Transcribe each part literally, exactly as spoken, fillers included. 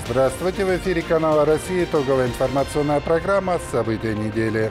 Здравствуйте! В эфире канала «Россия». Итоговая информационная программа «События недели».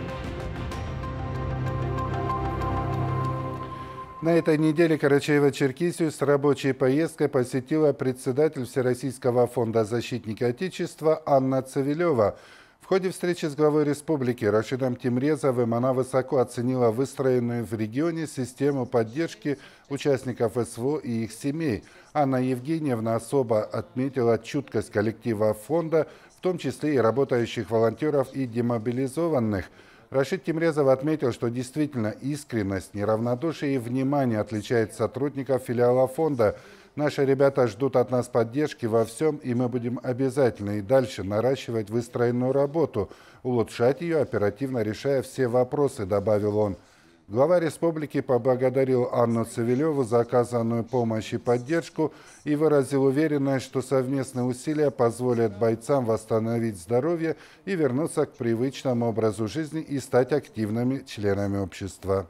На этой неделе Карачаево-Черкесию с рабочей поездкой посетила председатель Всероссийского фонда защитника Отечества Анна Цивилева. В ходе встречи с главой республики Рашидом Тимрезовым она высоко оценила выстроенную в регионе систему поддержки участников СВО и их семей. Анна Евгеньевна особо отметила чуткость коллектива фонда, в том числе и работающих волонтеров и демобилизованных. Рашид Тимрезов отметил, что действительно искренность, неравнодушие и внимание отличает сотрудников филиала фонда. Наши ребята ждут от нас поддержки во всем, и мы будем обязательно и дальше наращивать выстроенную работу, улучшать ее, оперативно решая все вопросы, добавил он. Глава республики поблагодарил Анну Цивилеву за оказанную помощь и поддержку и выразил уверенность, что совместные усилия позволят бойцам восстановить здоровье и вернуться к привычному образу жизни и стать активными членами общества.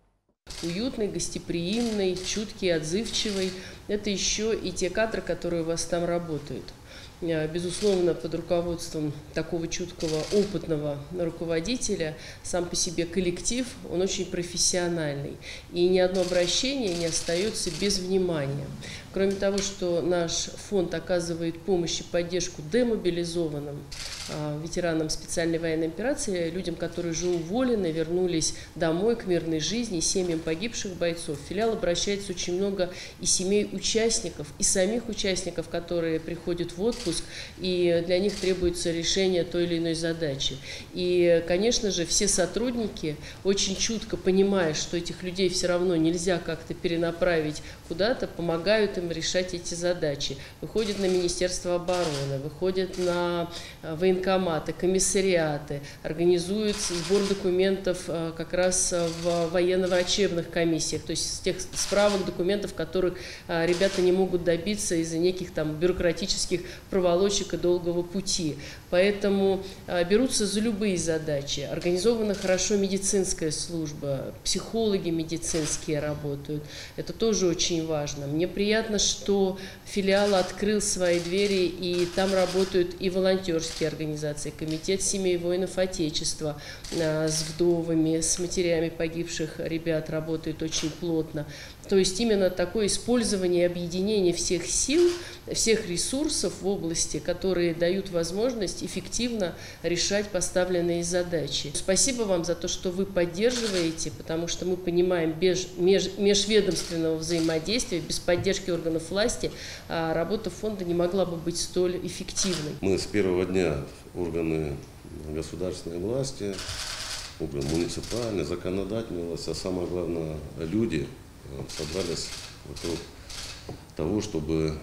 Уютный, гостеприимный, чуткий, отзывчивый. Это еще и те кадры, которые у вас там работают. Безусловно, под руководством такого чуткого, опытного руководителя сам по себе коллектив, он очень профессиональный. И ни одно обращение не остается без внимания. Кроме того, что наш фонд оказывает помощь и поддержку демобилизованным ветеранам специальной военной операции, людям, которые уже уволены, вернулись домой к мирной жизни, семьям погибших бойцов. В филиал обращается очень много и семей участников, и самих участников, которые приходят в отпуск, и для них требуется решение той или иной задачи. И, конечно же, все сотрудники, очень чутко понимая, что этих людей все равно нельзя как-то перенаправить куда-то, помогают им решать эти задачи. Выходят на Министерство обороны, выходят на военкоматы, комиссариаты, организуют сбор документов как раз в военно-врачебных комиссиях, то есть тех справок, документов, которых ребята не могут добиться из-за неких там бюрократических проволочек и долгого пути. Поэтому берутся за любые задачи. Организована хорошо медицинская служба, психологи медицинские работают. Это тоже очень важно. Мне приятно, что филиал открыл свои двери, и там работают и волонтерские организации, комитет семей воинов Отечества с вдовами, с матерями погибших ребят работает очень плотно. То есть именно такое использование и объединение всех сил, всех ресурсов в области, которые дают возможность эффективно решать поставленные задачи. Спасибо вам за то, что вы поддерживаете, потому что мы понимаем, без меж, межведомственного взаимодействия, без поддержки органов власти работа фонда не могла бы быть столь эффективной. Мы с первого дня органы государственной власти, органы муниципальной, законодательной власти, а самое главное люди, собрались вокруг того, чтобы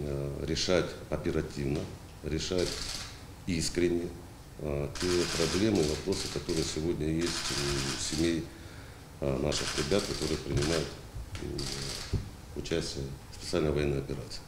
решать оперативно, решать искренне те проблемы, вопросы, которые сегодня есть у семей наших ребят, которые принимают участие в специальной военной операции.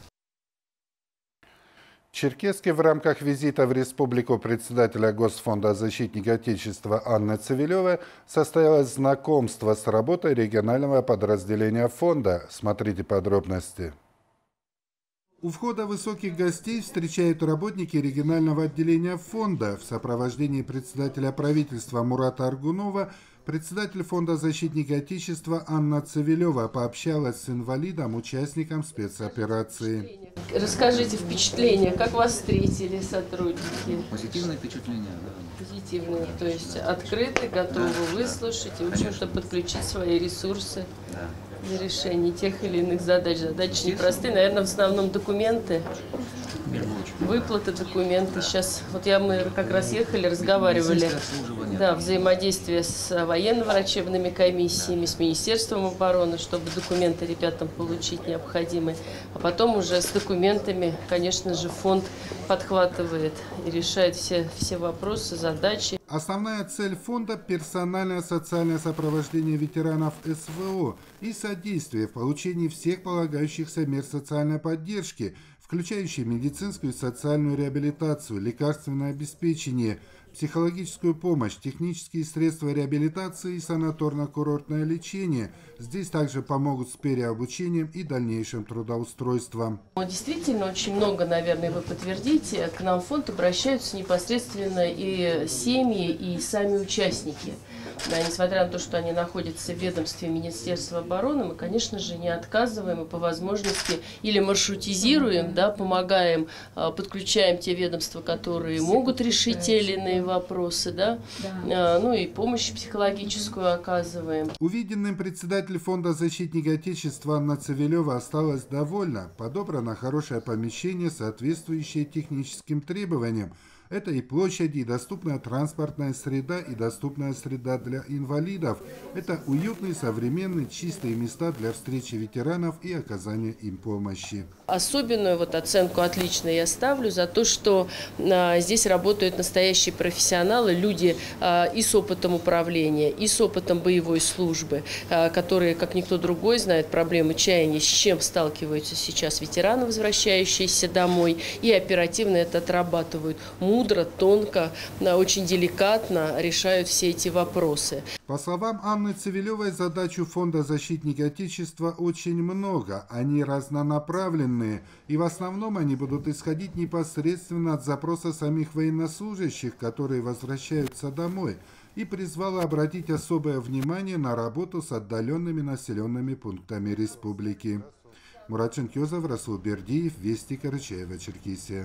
В Черкесске в рамках визита в республику председателя Госфонда защитника Отечества Анны Цивилевой состоялось знакомство с работой регионального подразделения фонда. Смотрите подробности. У входа высоких гостей встречают работники регионального отделения фонда. В сопровождении председателя правительства Мурата Аргунова председатель фонда защитника Отечества Анна Цивилева пообщалась с инвалидом, участником спецоперации. Расскажите впечатления, как вас встретили сотрудники? Позитивное впечатление, да. Позитивное, то есть открыты, готовы да, выслушать да, и, в общем-то, подключить свои ресурсы да. для решения тех или иных задач. Задачи непростые, наверное, в основном документы. Выплаты, документы. Сейчас, вот я, мы как раз ехали, разговаривали, да, взаимодействие с военно-врачебными комиссиями, с Министерством обороны, чтобы документы ребятам получить необходимые. А потом уже с документами, конечно же, фонд подхватывает и решает все, все вопросы, задачи. Основная цель фонда – персональное социальное сопровождение ветеранов СВО и содействие в получении всех полагающихся мер социальной поддержки, включающие медицинскую и социальную реабилитацию, лекарственное обеспечение. психологическую помощь, технические средства реабилитации и санаторно-курортное лечение. Здесь также помогут с переобучением и дальнейшим трудоустройством. Действительно, очень много, наверное, вы подтвердите, к нам в фонд обращаются непосредственно и семьи, и сами участники. Да, несмотря на то, что они находятся в ведомстве Министерства обороны, мы, конечно же, не отказываем и по возможности или маршрутизируем, да, помогаем, подключаем те ведомства, которые могут решить те или иные вопросы, да, да. Ну и помощь психологическую оказываем. Увиденным председатель фонда «Защитники Отечества» Анна Цивилева осталась довольна. Подобрано хорошее помещение, соответствующее техническим требованиям. Это и площади, и доступная транспортная среда, и доступная среда для инвалидов. Это уютные, современные, чистые места для встречи ветеранов и оказания им помощи. Особенную вот оценку «отлично» я ставлю за то, что а, здесь работают настоящие профессионалы, люди а, и с опытом управления, и с опытом боевой службы, а, которые, как никто другой, знают проблемы чаяния, с чем сталкиваются сейчас ветераны, возвращающиеся домой, и оперативно это отрабатывают. Мудро, тонко, очень деликатно решают все эти вопросы. По словам Анны Цивилевой, задачу фонда «Защитники Отечества» очень много. Они разнонаправленные, и в основном они будут исходить непосредственно от запроса самих военнослужащих, которые возвращаются домой, и призвала обратить особое внимание на работу с отдаленными населенными пунктами республики. Мурат Шенкёзов, Расул Бердиев, Вести, Карачаево-Черкесия.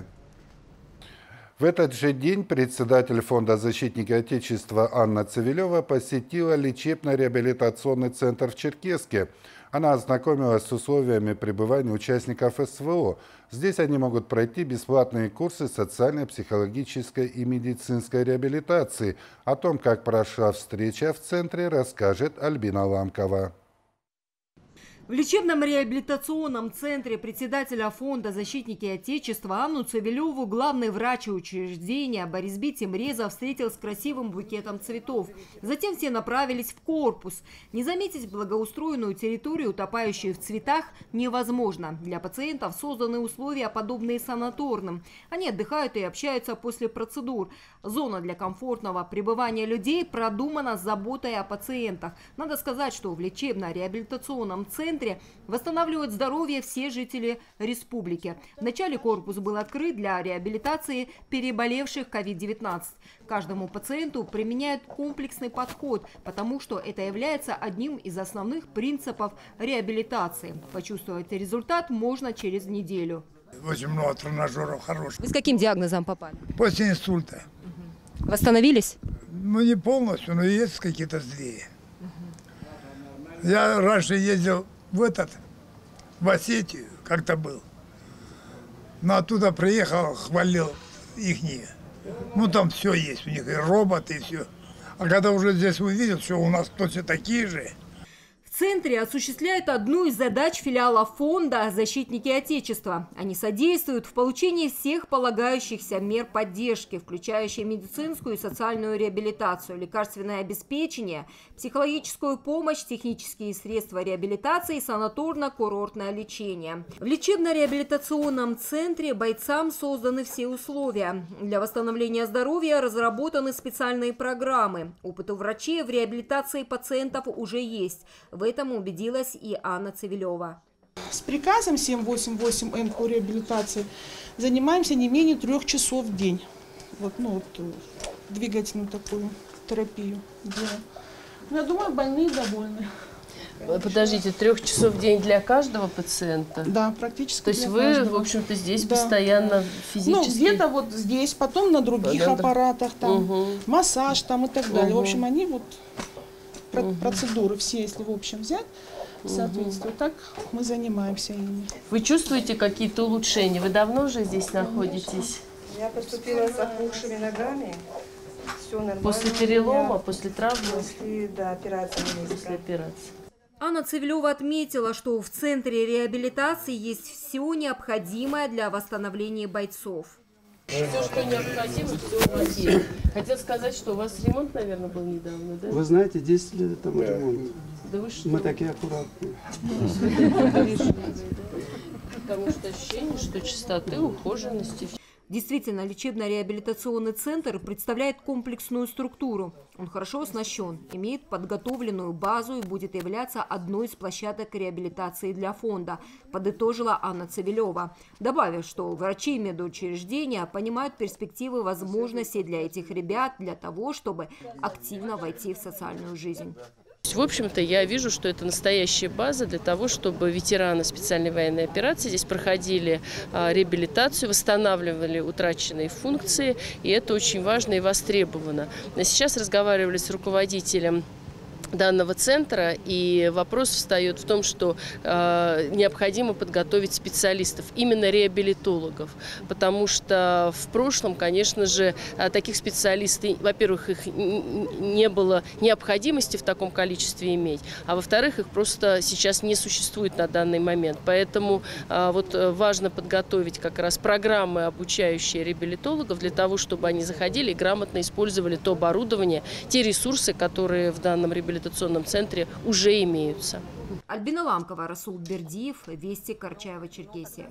В этот же день председатель фонда «Защитники Отечества» Анна Цивилева посетила лечебно-реабилитационный центр в Черкесске. Она ознакомилась с условиями пребывания участников СВО. Здесь они могут пройти бесплатные курсы социальной, психологической и медицинской реабилитации. О том, как прошла встреча в центре, расскажет Альбина Ламкова. В лечебном реабилитационном центре председателя фонда «Защитники Отечества» Анну Цивилеву главный врач учреждения Борис Би Темрезов встретил с красивым букетом цветов. Затем все направились в корпус. Не заметить благоустроенную территорию, утопающую в цветах, невозможно. Для пациентов созданы условия, подобные санаторным. Они отдыхают и общаются после процедур. Зона для комфортного пребывания людей продумана с заботой о пациентах. Надо сказать, что в лечебно-реабилитационном центре восстанавливают здоровье все жители республики. Вначале корпус был открыт для реабилитации переболевших ковид девятнадцать. Каждому пациенту применяют комплексный подход, потому что это является одним из основных принципов реабилитации. Почувствовать результат можно через неделю. Очень много тренажеров хороших. Вы с каким диагнозом попали? После инсульта. Угу. Восстановились? Ну, не полностью, но есть какие-то сдвиги. Угу. Я раньше ездил в этот, в Осетию, как-то был. Но оттуда приехал, хвалил ихние. Ну, там все есть, у них и роботы, и все. А когда уже здесь увидел, что у нас точно такие же. В центре осуществляют одну из задач филиала фонда «Защитники Отечества». Они содействуют в получении всех полагающихся мер поддержки, включающие медицинскую и социальную реабилитацию, лекарственное обеспечение, психологическую помощь, технические средства реабилитации и санаторно-курортное лечение. В лечебно-реабилитационном центре бойцам созданы все условия. Для восстановления здоровья разработаны специальные программы. Опыт у врачей в реабилитации пациентов уже есть. В этом убедилась и Анна Цивилева. С приказом семь восемь восемь эн по реабилитации занимаемся не менее трех часов в день. Вот, ну, вот, двигательную такую терапию делаем. Я думаю, больные довольны. Подождите, трех часов в день для каждого пациента? Да, практически. То есть для вы, каждого. в общем-то, здесь да. постоянно физически? Ну, где-то вот здесь, потом на других да, аппаратах, там, угу. массаж там и так далее. Угу. В общем, они вот... процедуры все, если в общем взять, соответственно, угу. так мы занимаемся ими. Вы чувствуете какие-то улучшения? Вы давно уже здесь находитесь? Я поступила с опухшими ногами. Все нормально. После перелома, я... после травмы? После, да, операции. После операции. Анна Цивилева отметила, что в центре реабилитации есть все необходимое для восстановления бойцов. Все, что необходимо, все у вас есть. Хотел сказать, что у вас ремонт, наверное, был недавно, да? Вы знаете, десять лет тому ремонт. Да вы что? Мы такие аккуратные. Потому что ощущение, что чистоты, ухоженности. Действительно, лечебно-реабилитационный центр представляет комплексную структуру. Он хорошо оснащен, имеет подготовленную базу и будет являться одной из площадок реабилитации для фонда, подытожила Анна Цивилева, добавив, что врачи медучреждения понимают перспективы возможностей для этих ребят для того, чтобы активно войти в социальную жизнь. В общем-то, я вижу, что это настоящая база для того, чтобы ветераны специальной военной операции здесь проходили реабилитацию, восстанавливали утраченные функции, и это очень важно и востребовано. Сейчас разговаривали с руководителем данного центра, и вопрос встает в том, что э, необходимо подготовить специалистов, именно реабилитологов, потому что в прошлом, конечно же, таких специалистов, во-первых, их не было необходимости в таком количестве иметь, а во-вторых, их просто сейчас не существует на данный момент. Поэтому э, вот важно подготовить как раз программы, обучающие реабилитологов, для того, чтобы они заходили и грамотно использовали то оборудование, те ресурсы, которые в данном реабилитационном центре уже имеются. Альбина Ламкова, Расул Бердиев, Вести, Карачаево-Черкесия.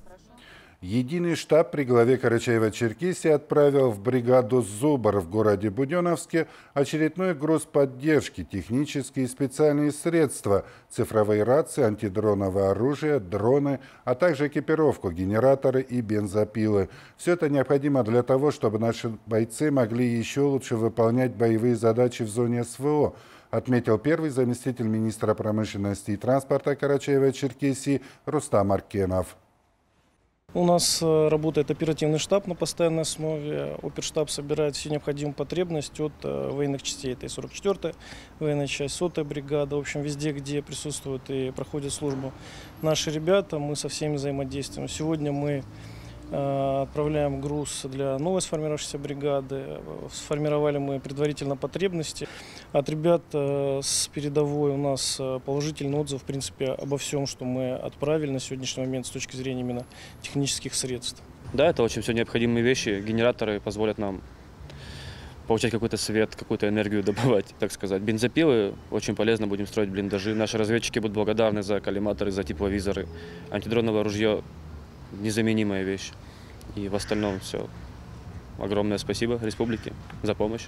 Единый штаб при главе Карачаево-Черкесии отправил в бригаду «Зубр» в городе Буденновске очередной груз поддержки, технические и специальные средства, цифровые рации, антидроновое оружие, дроны, а также экипировку, генераторы и бензопилы. Все это необходимо для того, чтобы наши бойцы могли еще лучше выполнять боевые задачи в зоне СВО, отметил первый заместитель министра промышленности и транспорта Карачаево-Черкесии Рустам Аркенов. У нас работает оперативный штаб на постоянной основе. Оперштаб собирает всю необходимую потребность от военных частей. Это и сорок четвёртая военная часть, сотая бригада. В общем, везде, где присутствуют и проходят службу наши ребята, мы со всеми взаимодействуем. Сегодня мы отправляем груз для новой сформировавшейся бригады. Сформировали мы предварительно потребности. От ребят с передовой у нас положительный отзыв, в принципе, обо всем, что мы отправили на сегодняшний момент с точки зрения именно технических средств. Да, это очень все необходимые вещи. Генераторы позволят нам получать какой-то свет, какую-то энергию добывать, так сказать. Бензопилы очень полезно, будем строить блиндажи. Наши разведчики будут благодарны за коллиматоры, за тепловизоры. Антидроновое ружье – незаменимая вещь. И в остальном все. Огромное спасибо республике за помощь.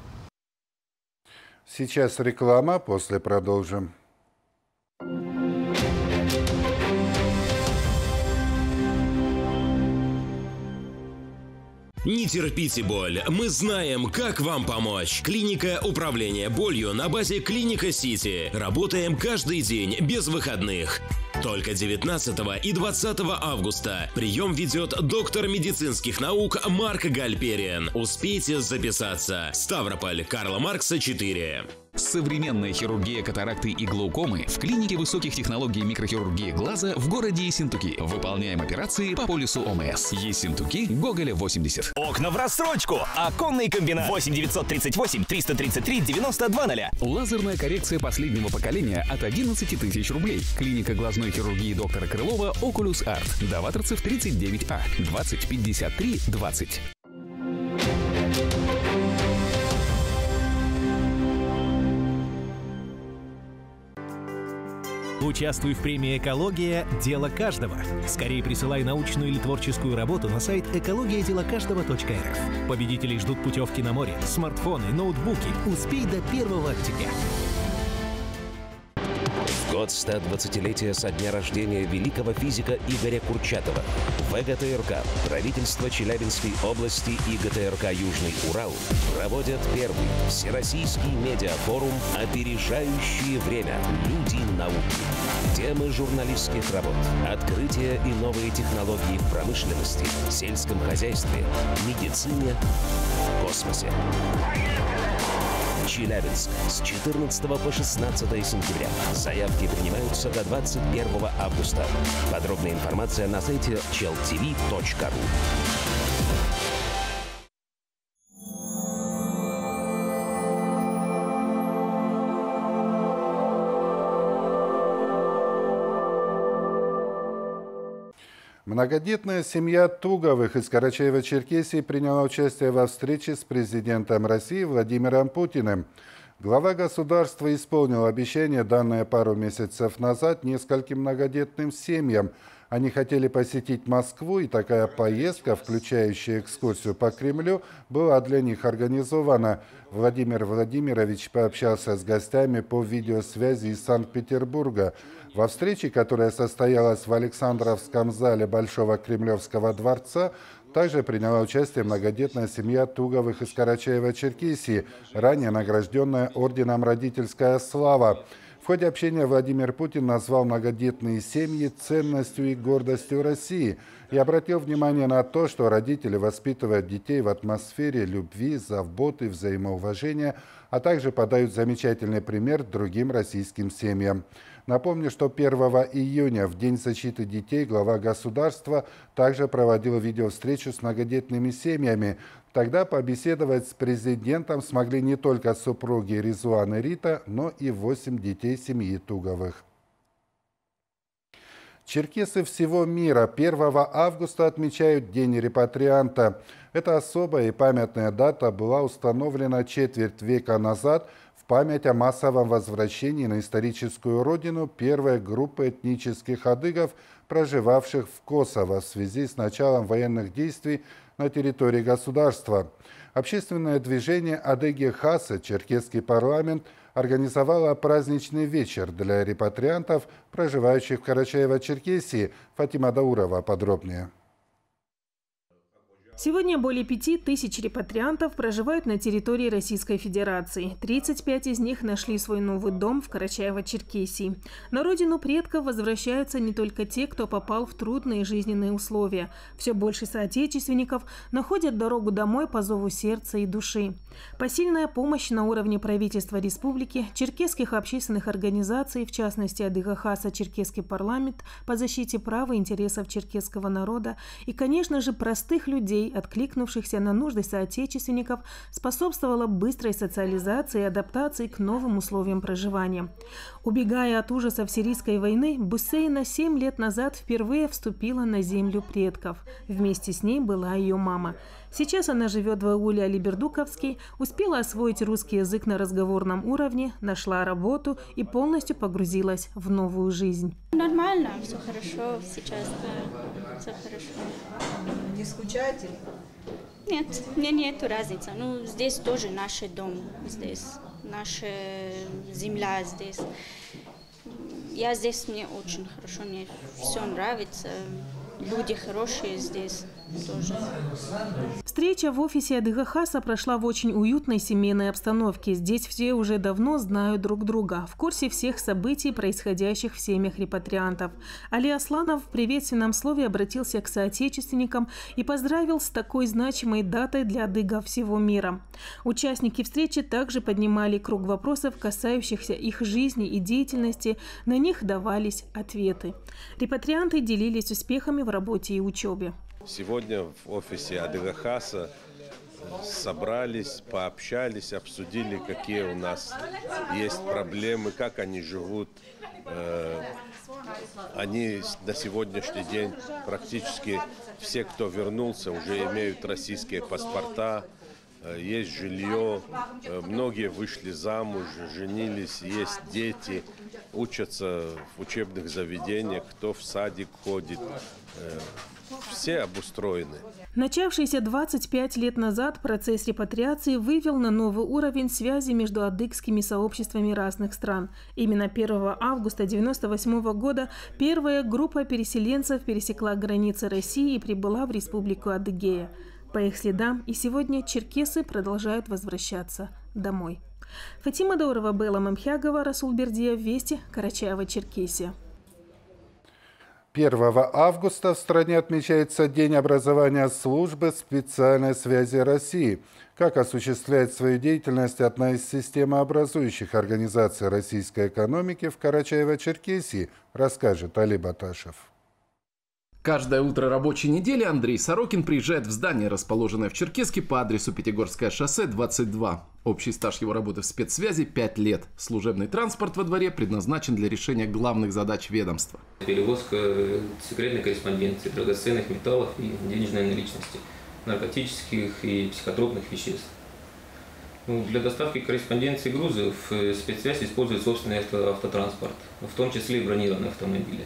Сейчас реклама, после продолжим. Не терпите боль, мы знаем, как вам помочь. Клиника управления болью на базе Клиника Сити. Работаем каждый день, без выходных. Только девятнадцатого и двадцатого августа прием ведет доктор медицинских наук Марк Гальпериан. Успейте записаться. Ставрополь, Карла Маркса, четыре. Современная хирургия катаракты и глаукомы в клинике высоких технологий микрохирургии глаза в городе Ессентуки. Выполняем операции по полису ОМС. Ессентуки, Гоголя, восемьдесят. Окна в рассрочку. Оконный комбинат. восемь девятьсот тридцать восемь триста тридцать три девяносто два ноль. Лазерная коррекция последнего поколения от одиннадцати тысяч рублей. Клиника глазной хирургии доктора Крылова Oculus Art. Даваторцев тридцать девять А. двадцать пятьдесят три двадцать. Участвуй в премии «Экология. Дело каждого». Скорее присылай научную или творческую работу на сайт экология дело каждого точка эр эф. Победителей ждут путевки на море, смартфоны, ноутбуки. Успей до первого октября. В год ста двадцатилетия со дня рождения великого физика Игоря Курчатова ВГТРК, правительство Челябинской области и ГТРК «Южный Урал» проводят первый всероссийский медиафорум «Опережающее время. Люди науки». Темы журналистских работ, открытия и новые технологии в промышленности, сельском хозяйстве, медицине, космосе. Челябинск с четырнадцатого по шестнадцатое сентября. Заявки принимаются до двадцать первого августа. Подробная информация на сайте чел ти ви точка ру. Многодетная семья Туговых из Карачаево-Черкесии приняла участие во встрече с президентом России Владимиром Путиным. Глава государства исполнил обещание, данное пару месяцев назад нескольким многодетным семьям. Они хотели посетить Москву, и такая поездка, включающая экскурсию по Кремлю, была для них организована. Владимир Владимирович пообщался с гостями по видеосвязи из Санкт-Петербурга. Во встрече, которая состоялась в Александровском зале Большого Кремлевского дворца, также приняла участие многодетная семья Туговых из Карачаева-Черкесии, ранее награжденная орденом «Родительская слава». В ходе общения Владимир Путин назвал многодетные семьи ценностью и гордостью России и обратил внимание на то, что родители воспитывают детей в атмосфере любви, заботы, взаимоуважения, а также подают замечательный пример другим российским семьям. Напомню, что первого июня, в День защиты детей, глава государства также проводил видеовстречу с многодетными семьями. Тогда побеседовать с президентом смогли не только супруги Резуан и Рита, но и восемь детей семьи Туговых. Черкесы всего мира первого августа отмечают День репатрианта. Эта особая и памятная дата была установлена четверть века назад в память о массовом возвращении на историческую родину первой группы этнических адыгов, проживавших в Косово в связи с началом военных действий на территории государства. Общественное движение «Адыги Хаса», черкесский парламент, организовало праздничный вечер для репатриантов, проживающих в Карачаево-Черкесии. Фатима Даурова подробнее. Сегодня более пяти тысяч репатриантов проживают на территории Российской Федерации. тридцать пять из них нашли свой новый дом в Карачаево-Черкесии. На родину предков возвращаются не только те, кто попал в трудные жизненные условия. Все больше соотечественников находят дорогу домой по зову сердца и души. Посильная помощь на уровне правительства республики, черкесских общественных организаций, в частности Адыга Хаса, черкесский парламент по защите прав и интересов черкесского народа и, конечно же, простых людей, откликнувшихся на нужды соотечественников, способствовала быстрой социализации и адаптации к новым условиям проживания. Убегая от ужасов сирийской войны, Бусейна семь лет назад впервые вступила на землю предков. Вместе с ней была ее мама. Сейчас она живет в ауле Алибердуковский, успела освоить русский язык на разговорном уровне, нашла работу и полностью погрузилась в новую жизнь. Нормально, все хорошо сейчас, да, все хорошо. Не скучаете? Нет, мне нет разницы. Ну, здесь тоже наш дом, здесь наша земля здесь. Я здесь, мне очень хорошо, мне все нравится. Люди хорошие здесь тоже. Встреча в офисе Адыга Хаса прошла в очень уютной семейной обстановке. Здесь все уже давно знают друг друга, в курсе всех событий, происходящих в семьях репатриантов. Али Асланов в приветственном слове обратился к соотечественникам и поздравил с такой значимой датой для адыгов всего мира. Участники встречи также поднимали круг вопросов, касающихся их жизни и деятельности. На них давались ответы. Репатрианты делились успехами в работе и учебе. Сегодня в офисе Адыга Хаса собрались, пообщались, обсудили, какие у нас есть проблемы, как они живут. Они на сегодняшний день практически все, кто вернулся, уже имеют российские паспорта, есть жилье, многие вышли замуж, женились, есть дети, учатся в учебных заведениях, кто в садик ходит. Все обустроены. Начавшийся двадцать пять лет назад процесс репатриации вывел на новый уровень связи между адыгскими сообществами разных стран. Именно первого августа девяносто восьмого года первая группа переселенцев пересекла границы России и прибыла в республику Адыгея. По их следам и сегодня черкесы продолжают возвращаться домой. Фатима Даурова, Белла Мамхягова, Расул Бердиев, Вести, Карачаево-Черкесия. первого августа в стране отмечается День образования службы специальной связи России. Как осуществляет свою деятельность одна из системообразующих организаций российской экономики в Карачаево-Черкесии, расскажет Али Баташев. Каждое утро рабочей недели Андрей Сорокин приезжает в здание, расположенное в Черкесске по адресу Пятигорское шоссе, двадцать два. Общий стаж его работы в спецсвязи – пять лет. Служебный транспорт во дворе предназначен для решения главных задач ведомства. Перевозка секретной корреспонденции, драгоценных металлов и денежной наличности, наркотических и психотропных веществ. Ну, для доставки корреспонденции и грузов спецсвязь использует собственный автотранспорт, в том числе и бронированные автомобили.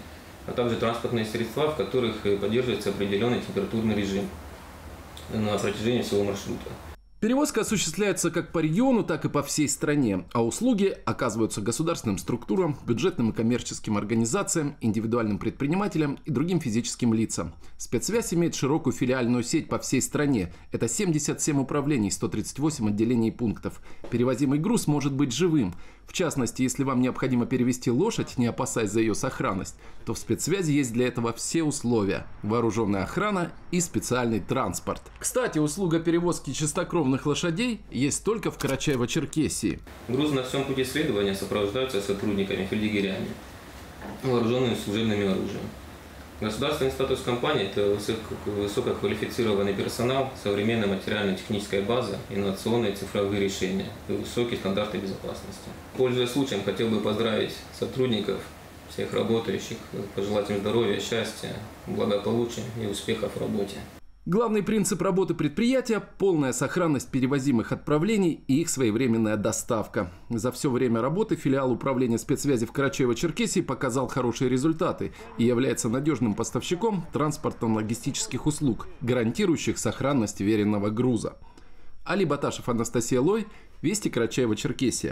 а также транспортные средства, в которых поддерживается определенный температурный режим на протяжении всего маршрута. Перевозка осуществляется как по региону, так и по всей стране, а услуги оказываются государственным структурам, бюджетным и коммерческим организациям, индивидуальным предпринимателям и другим физическим лицам. Спецсвязь имеет широкую филиальную сеть по всей стране. Это семьдесят семь управлений, сто тридцать восемь отделений и пунктов. Перевозимый груз может быть живым. В частности, если вам необходимо перевести лошадь, не опасаясь за ее сохранность, то в спецсвязи есть для этого все условия – вооруженная охрана и специальный транспорт. Кстати, услуга перевозки чистокровных лошадей есть только в Карачаево-Черкесии. Груз на всем пути следования сопровождаются сотрудниками, фельдъегерями, вооруженными служебным оружием. Государственный статус компании – это высококвалифицированный персонал, современная материально-техническая база, инновационные цифровые решения и высокие стандарты безопасности. Пользуясь случаем, хотел бы поздравить сотрудников, всех работающих, пожелать им здоровья, счастья, благополучия и успехов в работе. Главный принцип работы предприятия – полная сохранность перевозимых отправлений и их своевременная доставка. За все время работы филиал управления спецсвязи в Карачаево-Черкесии показал хорошие результаты и является надежным поставщиком транспортно-логистических услуг, гарантирующих сохранность веренного груза. Али Баташев, Анастасия Лой, Вести, Карачаево-Черкесия.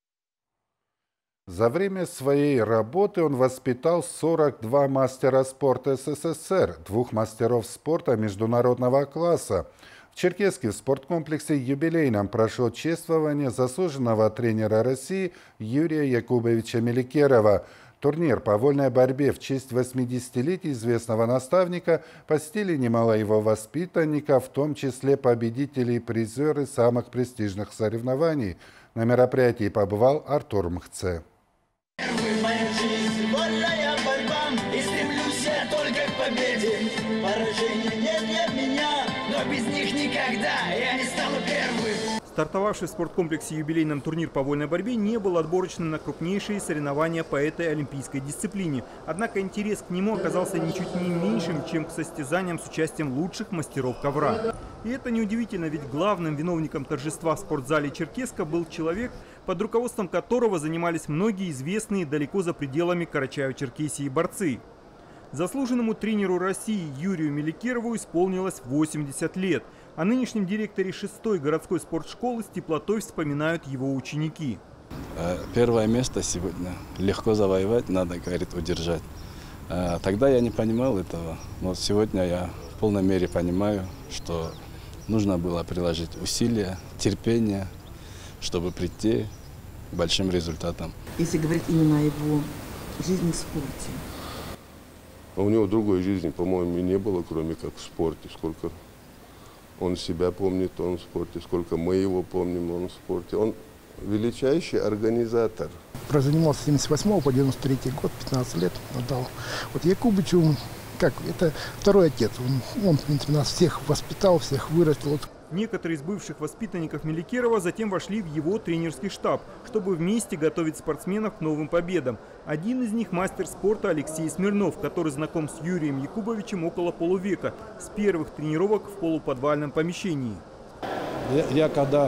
За время своей работы он воспитал сорок два мастера спорта СССР, двух мастеров спорта международного класса. В Черкеске в спорткомплексе «Юбилейном» прошло чествование заслуженного тренера России Юрия Якубовича Меликерова. Турнир по вольной борьбе в честь восьмидесятилетия известного наставника посетили немало его воспитанников, в том числе победители и призеры самых престижных соревнований. На мероприятии побывал Артур Мхце. Моя жизнь, вольная борьба, и стремлюсь я только к победе. Поражения нет для меня, но без них никогда я не стану первым. Стартовавший в спорткомплексе «Юбилейном» турнир по вольной борьбе не был отборочным на крупнейшие соревнования по этой олимпийской дисциплине. Однако интерес к нему оказался ничуть не меньшим, чем к состязаниям с участием лучших мастеров ковра. И это неудивительно, ведь главным виновником торжества в спортзале Черкеска был человек, под руководством которого занимались многие известные далеко за пределами Карачаево-Черкесии борцы. Заслуженному тренеру России Юрию Меликерову исполнилось восемьдесят лет. О нынешнем директоре шестой городской спортшколы с теплотой вспоминают его ученики. Первое место сегодня легко завоевать, надо, говорит, удержать. Тогда я не понимал этого, но сегодня я в полной мере понимаю, что нужно было приложить усилия, терпение, чтобы прийти к большим результатам. Если говорить именно о его жизни в спорте. А у него другой жизни, по-моему, и не было, кроме как в спорте. Сколько он себя помнит, он в спорте, сколько мы его помним, он в спорте. Он величайший организатор. Прозанимался с семьдесят восьмого по девяносто третий год, пятнадцать лет отдал. Вот Якубычу, как, это второй отец. Он, он, в принципе, нас всех воспитал, всех вырастил. Некоторые из бывших воспитанников Меликерова затем вошли в его тренерский штаб, чтобы вместе готовить спортсменов к новым победам. Один из них – мастер спорта Алексей Смирнов, который знаком с Юрием Якубовичем около полувека, с первых тренировок в полуподвальном помещении. Я, я когда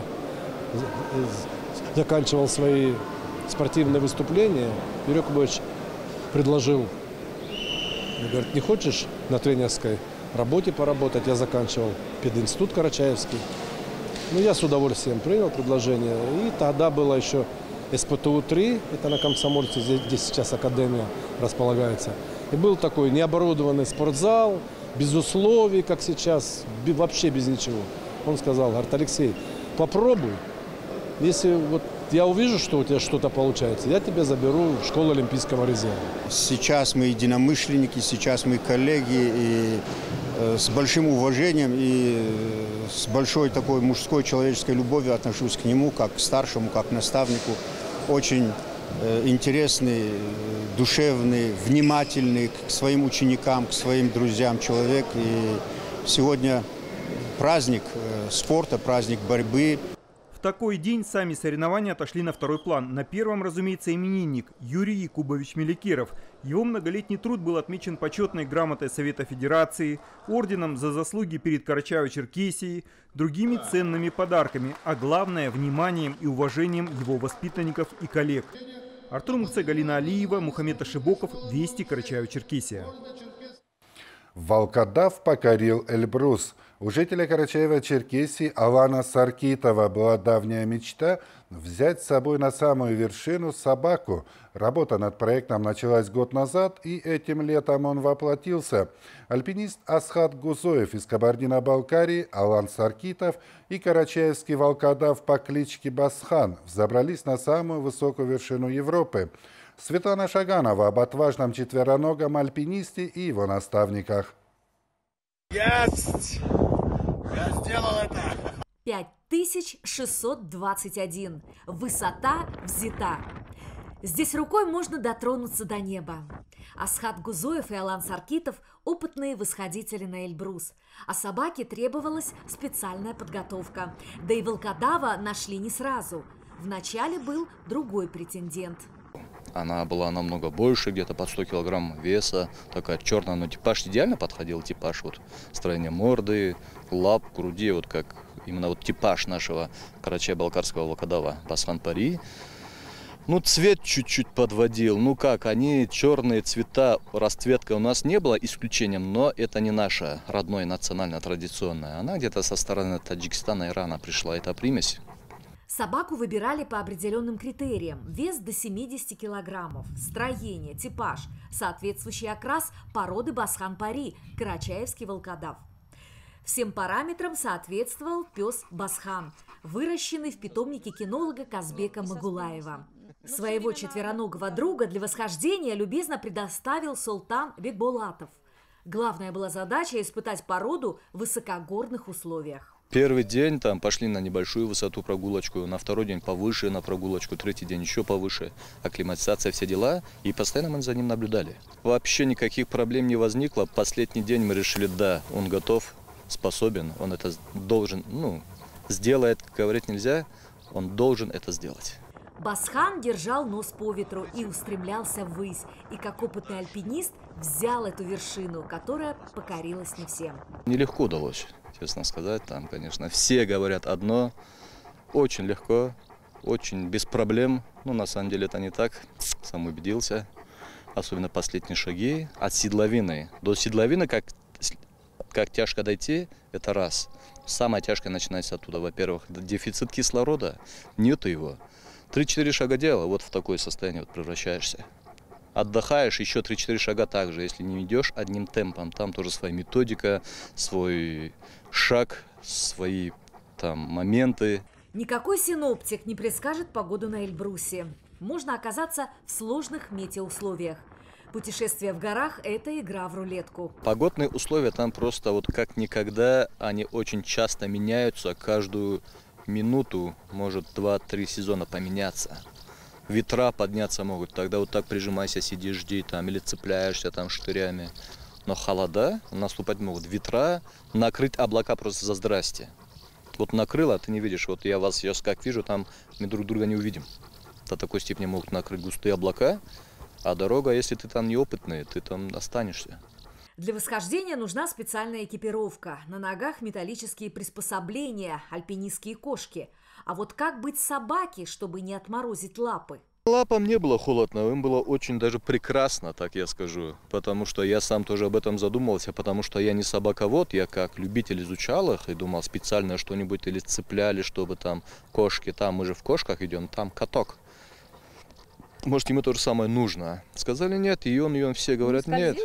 заканчивал свои спортивные выступления, Юрий Якубович предложил, говорит, не хочешь на тренерской работе поработать? Я заканчивал пединститут Карачаевский. Ну, я с удовольствием принял предложение. И тогда было еще эс пэ тэ у три, это на Комсомольце, здесь сейчас академия располагается. И был такой необорудованный спортзал, без условий, как сейчас, вообще без ничего. Он сказал, говорит, Алексей, попробуй. Если вот я увижу, что у тебя что-то получается, я тебя заберу в школу Олимпийского резерва. Сейчас мы единомышленники, сейчас мы коллеги, и э, с большим уважением и э, с большой такой мужской человеческой любовью отношусь к нему, как к старшему, как к наставнику. Очень э, интересный, душевный, внимательный к своим ученикам, к своим друзьям человек. И сегодня праздник э, спорта, праздник борьбы. В такой день сами соревнования отошли на второй план. На первом, разумеется, именинник Юрий Якубович Меликеров. Его многолетний труд был отмечен почетной грамотой Совета Федерации, орденом за заслуги перед Карачаево-Черкесией, другими ценными подарками, а главное – вниманием и уважением его воспитанников и коллег. Артур Мухце, Галина Алиева, Мухаммед Ашибоков, Вести, Карачаево-Черкесия. Волкодав покорил Эльбрус. У жителя Карачаева-Черкесии Алана Саркитова была давняя мечта взять с собой на самую вершину собаку. Работа над проектом началась год назад, и этим летом он воплотился. Альпинист Асхат Гузоев из Кабардино-Балкарии, Алан Саркитов и карачаевский волкодав по кличке Басхан взобрались на самую высокую вершину Европы. Светлана Шаганова об отважном четвероногом альпинисте и его наставниках. Есть! Я сделал это! пять тысяч шестьсот двадцать один. Высота взята. Здесь рукой можно дотронуться до неба. Асхат Гузоев и Алан Саркитов – опытные восходители на Эльбрус. А собаке требовалась специальная подготовка. Да и волкодава нашли не сразу. Вначале был другой претендент. Она была намного больше, где-то под сто килограмм веса, такая черная, но типаж идеально подходил, типаж вот строение морды, лап, груди, вот как именно вот типаж нашего карачаево-балкарского волкодава Басхан Пари. Ну, цвет чуть-чуть подводил, ну как, они черные цвета, расцветка у нас не было исключением, но это не наша родная национально-традиционная, она где-то со стороны Таджикистана, Ирана пришла, эта примесь. Собаку выбирали по определенным критериям. Вес до семидесяти килограммов, строение, типаж, соответствующий окрас породы Басхан Пари, карачаевский волкодав. Всем параметрам соответствовал пес Басхан, выращенный в питомнике кинолога Казбека Магулаева. Своего четвероногого друга для восхождения любезно предоставил султан Бекболатов. Главная была задача испытать породу в высокогорных условиях. Первый день там пошли на небольшую высоту прогулочку, на второй день повыше на прогулочку, третий день еще повыше, акклиматизация, все дела, и постоянно мы за ним наблюдали. Вообще никаких проблем не возникло, последний день мы решили, да, он готов, способен, он это должен, ну, сделает, говорить нельзя, он должен это сделать. Басхан держал нос по ветру и устремлялся ввысь, и как опытный альпинист взял эту вершину, которая покорилась не всем. Нелегко удалось. Честно сказать, там, конечно, все говорят одно, очень легко, очень без проблем, но на самом деле это не так, сам убедился, особенно последние шаги, от седловины до седловины, как, как тяжко дойти, это раз, самое тяжкое начинается оттуда, во-первых, дефицит кислорода, нету его, три-четыре шага делала, вот в такое состояние вот превращаешься. Отдыхаешь, еще три-четыре шага также, если не идешь одним темпом, там тоже своя методика, свой шаг, свои там моменты. Никакой синоптик не предскажет погоду на Эльбрусе. Можно оказаться в сложных метеоусловиях. Путешествие в горах – это игра в рулетку. Погодные условия там просто вот как никогда, они очень часто меняются, каждую минуту может два-три сезона поменяться. Ветра подняться могут, тогда вот так прижимайся, сиди, жди там, или цепляешься там штырями. Но холода наступать могут, ветра, накрыть облака просто за здрасте. Вот накрыло, ты не видишь, вот я вас сейчас как вижу, там мы друг друга не увидим. До такой степени могут накрыть густые облака, а дорога, если ты там неопытный, ты там останешься. Для восхождения нужна специальная экипировка. На ногах металлические приспособления, альпинистские кошки. А вот как быть собаке, чтобы не отморозить лапы? Лапам не было холодно, им было очень даже прекрасно, так я скажу. Потому что я сам тоже об этом задумался, потому что я не собаковод, я как любитель изучал их и думал специально что-нибудь или цепляли, чтобы там кошки, там мы же в кошках идем, там каток. Может, ему то же самое нужно. Сказали нет, и он, и он все говорят нет.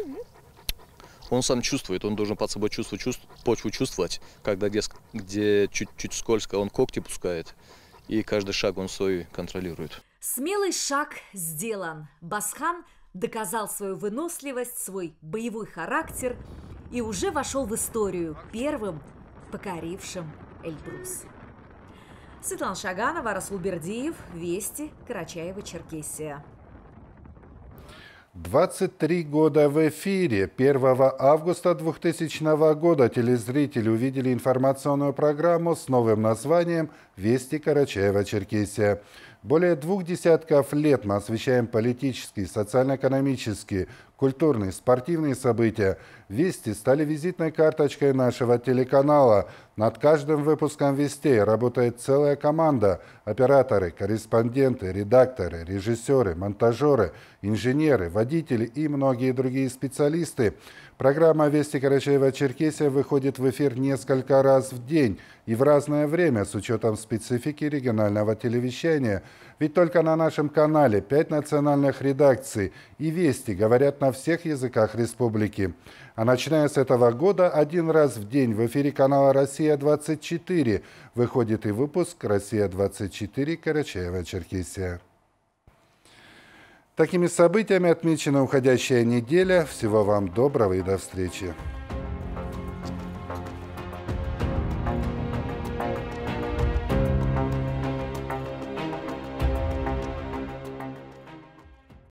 Он сам чувствует, он должен под собой чувствовать, чувств, почву чувствовать, когда где, где чуть-чуть скользко, он когти пускает, и каждый шаг он свой контролирует. Смелый шаг сделан. Басхан доказал свою выносливость, свой боевой характер и уже вошел в историю первым покорившим Эльбрус. Светлана Шаганова, Расул Бердиев, Вести, Карачаево-Черкесия. двадцать три года в эфире. первого августа двухтысячного года телезрители увидели информационную программу с новым названием «Вести Карачаево-Черкесия». Более двух десятков лет мы освещаем политические, социально-экономические, культурные, спортивные события. Вести стали визитной карточкой нашего телеканала. Над каждым выпуском «Вестей» работает целая команда. Операторы, корреспонденты, редакторы, режиссеры, монтажеры, инженеры, водители и многие другие специалисты. Программа «Вести Карачаева-Черкесия» выходит в эфир несколько раз в день и в разное время с учетом специфики регионального телевещания. Ведь только на нашем канале пять национальных редакций и «Вести» говорят на всех языках республики. А начиная с этого года один раз в день в эфире канала «Россия-двадцать четыре» выходит и выпуск «Россия-двадцать четыре. Карачаево-Черкесия». Такими событиями отмечена уходящая неделя. Всего вам доброго и до встречи.